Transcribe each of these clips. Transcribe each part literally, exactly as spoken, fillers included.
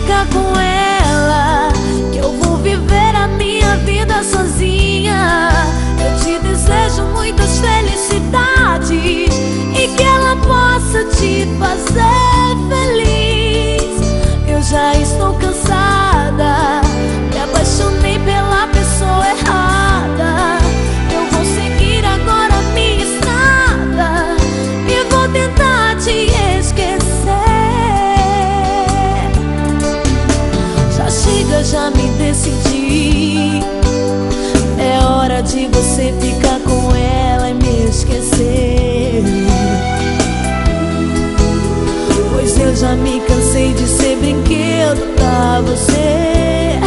ficar com ela, que eu vou viver a minha vida sozinha. Eu te desejo muitas felicidades e que ela possa te fazer feliz. Eu já estou cansada, me apaixonei pela pessoa errada. Eu vou seguir agora a minha estrada e vou tentar te esquecer. Já chega, já me decidi. É hora de você ficar com ela e me esquecer. Pois eu já me cansei de ser brinquedo pra você.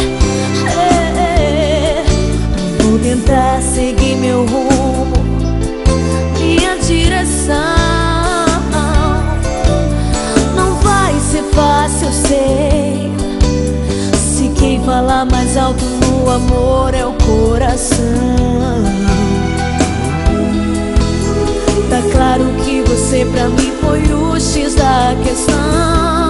É, vou tentar seguir meu rumo, minha direção. Não vai ser fácil, eu sei. Se quem fala mais alto no amor é o coração. Tá claro que você pra mim foi o X da questão.